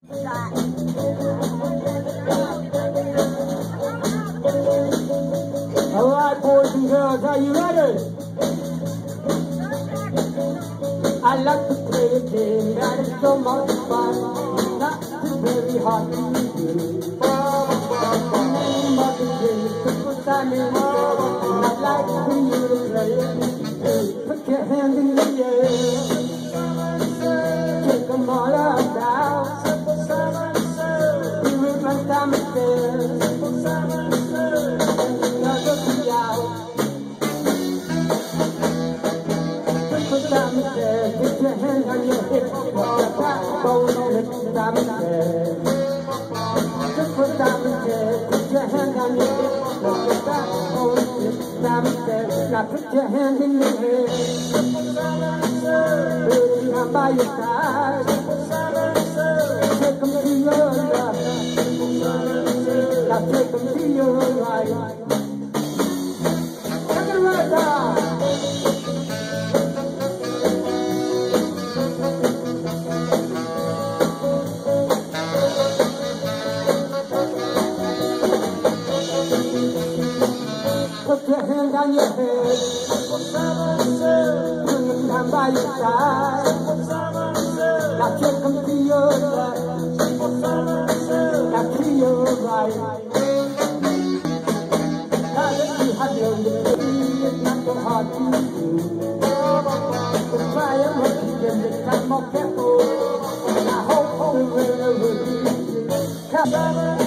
All right, boys and girls, are you ready? I like to play a game that is so much fun, not too very hard to do. The name of the game is Triple Simon, and I'd like for you to play it. Put your hands in the air, take them all up down. Here is my time to dance. Put your hands on your hips, put your backbone on it, diamond head. Put diamond head, put your hands on your hips, put your backbone on it, diamond head. Now put your hands in the air, put it down by your side. Take them to your left, now take them to your right. Take it right down. Put your hand on your head, bring it down by your side. Now take them to your left, now to your right. Now that you have learned it, it's not so hard to do. But try and make it this time more careful, and I hope the winner will be you.